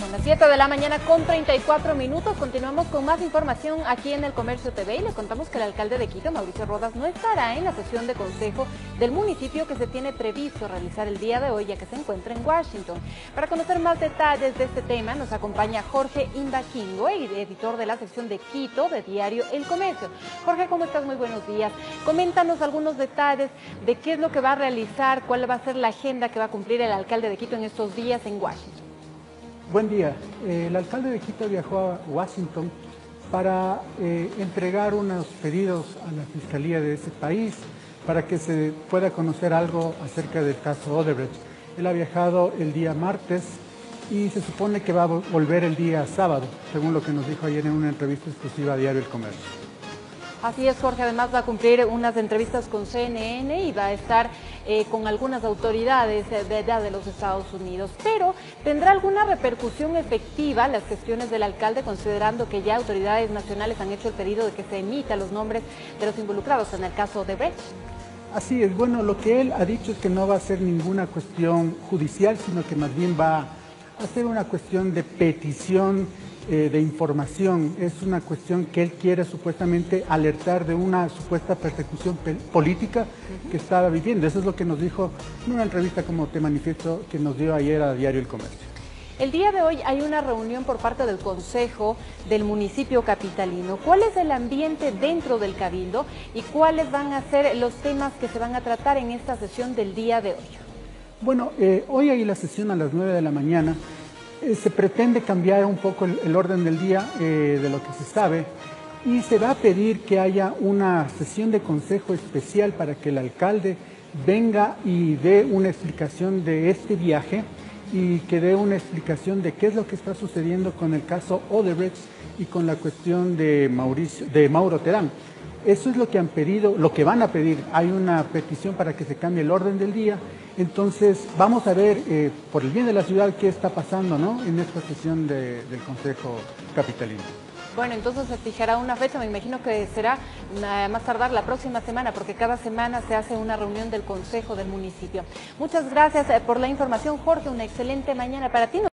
Son las 7 de la mañana con 34 minutos. Continuamos con más información aquí en El Comercio TV y le contamos que el alcalde de Quito, Mauricio Rodas, no estará en la sesión de consejo del municipio que se tiene previsto realizar el día de hoy, ya que se encuentra en Washington. Para conocer más detalles de este tema nos acompaña Jorge Imbaquingo, editor de la sección de Quito de diario El Comercio. Jorge, ¿cómo estás? Muy buenos días. Coméntanos algunos detalles de qué es lo que va a realizar, cuál va a ser la agenda que va a cumplir el alcalde de Quito en estos días en Washington. Buen día. El alcalde de Quito viajó a Washington para entregar unos pedidos a la Fiscalía de ese país para que se pueda conocer algo acerca del caso Odebrecht. Él ha viajado el día martes y se supone que va a volver el día sábado, según lo que nos dijo ayer en una entrevista exclusiva a Diario El Comercio. Así es, Jorge, además va a cumplir unas entrevistas con CNN y va a estar con algunas autoridades de allá de los Estados Unidos. Pero, ¿tendrá alguna repercusión efectiva las gestiones del alcalde, considerando que ya autoridades nacionales han hecho el pedido de que se emitan los nombres de los involucrados en el caso de Odebrecht? Así es, bueno, lo que él ha dicho es que no va a ser ninguna cuestión judicial, sino que más bien va a ser una cuestión de petición de información. Es una cuestión que él quiere supuestamente alertar de una supuesta persecución política que estaba viviendo. Eso es lo que nos dijo en una entrevista, como te manifiesto, que nos dio ayer a Diario El Comercio. El día de hoy hay una reunión por parte del Consejo del municipio capitalino. ¿Cuál es el ambiente dentro del Cabildo y cuáles van a ser los temas que se van a tratar en esta sesión del día de hoy? Bueno, hoy hay la sesión a las 9 de la mañana. Se pretende cambiar un poco el orden del día de lo que se sabe y se va a pedir que haya una sesión de consejo especial para que el alcalde venga y dé una explicación de este viaje y que dé una explicación de qué es lo que está sucediendo con el caso Odebrecht y con la cuestión de Mauro Terán. Eso es lo que han pedido, lo que van a pedir. Hay una petición para que se cambie el orden del día. Entonces, vamos a ver, por el bien de la ciudad, qué está pasando, ¿no?, en esta sesión del Consejo Capitalino. Bueno, entonces se fijará una fecha, me imagino que será más tardar la próxima semana, porque cada semana se hace una reunión del Consejo del municipio. Muchas gracias por la información, Jorge. Una excelente mañana para ti.